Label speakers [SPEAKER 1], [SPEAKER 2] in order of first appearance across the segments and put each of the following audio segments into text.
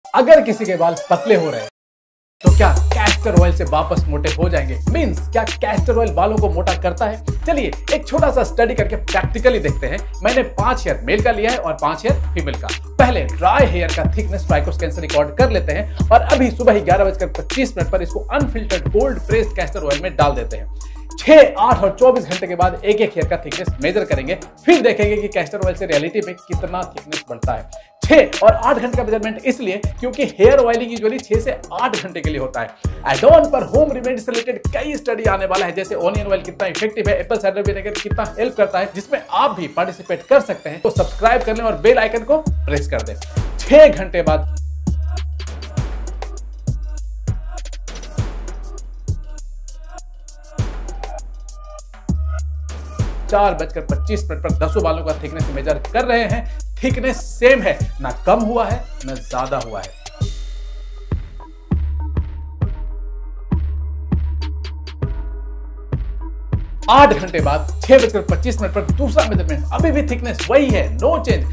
[SPEAKER 1] अगर किसी के बाल पतले हो रहे हैं तो क्या कैस्टर ऑयल से वापस मोटे हो जाएंगे? मींस क्या कैस्टर ऑयल बालों को मोटा करता है? चलिए एक छोटा सा स्टडी करके प्रैक्टिकली देखते हैं। मैंने 5 हेयर मेल का लिया है और 5 हेयर फीमेल का। पहले ड्राई हेयर का थिकनेस ट्राइको स्कैन से रिकॉर्ड कर लेते हैं और अभी सुबह ही 11:25 पर इसको unfiltered cold pressed castor oil में डाल देते हैं। 6, 8 और 24 घंटे के बाद एक हेयर का थिकनेस मेजर करेंगे, फिर देखेंगे कि कैस्टर ऑयल से रियलिटी में कितना थिकनेस बढ़ता है। 6 और 8 घंटे का मेजरमेंट इसलिए क्योंकि हेयर ऑयलिंग यूजुअली 6 से 8 घंटे के लिए होता है। एड ऑन पर होम रेमेडी से रिलेटेड कई स्टडी आने वाला है, जैसे ऑनियन ऑयल कितना इफेक्टिव है, एप्पल साइडर विनेगर कितना हेल्प करता है, जिसमें आप भी पार्टिसिपेट कर सकते हैं। तो सब्सक्राइब कर लें और बेल आइकन को प्रेस कर दें। 6 घंटे बाद 4:25 पर 10 बालों का थिकनेस मेजर कर रहे हैं। थिकनेस सेम है, ना कम हुआ है ना ज्यादा हुआ है। आठ घंटे बाद 6:25 पर दूसरा मेजरमेंट, अभी भी थिकनेस वही है, नो चेंज।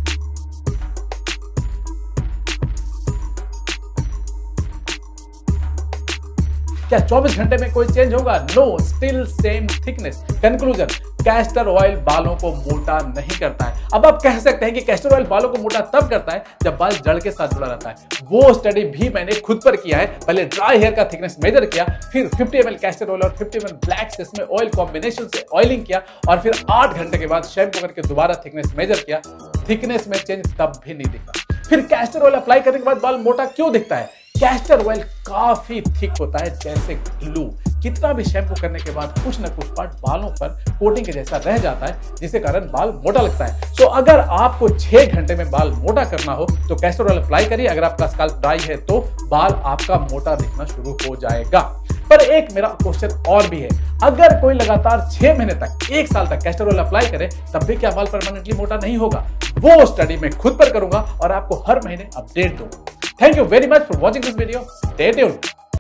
[SPEAKER 1] क्या 24 घंटे में कोई चेंज होगा? No, still same thickness. Conclusion, castor oil बालों को मोटा नहीं करता है। अब आप कह सकते हैं कि कैस्टर ऑयल बालों को मोटा तब करता है जब बाल जड़ के साथ जुड़ा रहता है। वो स्टडी भी मैंने खुद पर किया है। पहले ड्राई हेयर का थिकनेस मेजर किया, फिर 50 ml कैस्टर ऑयल और 50 ml black sesame oil combination से ऑयलिंग किया और फिर 8 घंटे के बाद शैम्पू करके दोबारा थिकनेस मेजर किया। थिकनेस में चेंज तब भी नहीं दिखा। फिर कैस्टर ऑयल अप्लाई करने के बाद बाल मोटा क्यों दिखता है? कैस्टर ऑयल काफी थिक होता है, जैसे ग्लू। कितना भी शैम्पू करने के बाद कुछ न कुछ पार्ट बालों पर कोटिंग के जैसा रह जाता है, जिसके कारण बाल मोटा लगता है। तो अगर आपको 6 घंटे में बाल मोटा करना हो तो कैस्टर ऑयल अप्लाई करिए। अगर आपका स्कैल्प ड्राई है तो बाल आपका मोटा दिखना शुरू हो जाएगा। पर एक मेरा क्वेश्चन और भी है, अगर कोई लगातार 6 महीने तक, 1 साल तक कैस्टर ऑयल अप्लाई करे तब भी क्या बाल परमानेंटली मोटा नहीं होगा? वो स्टडी मैं खुद पर करूंगा और आपको हर महीने अपडेट दूंगा। Thank you very much for watching this video. Stay tuned.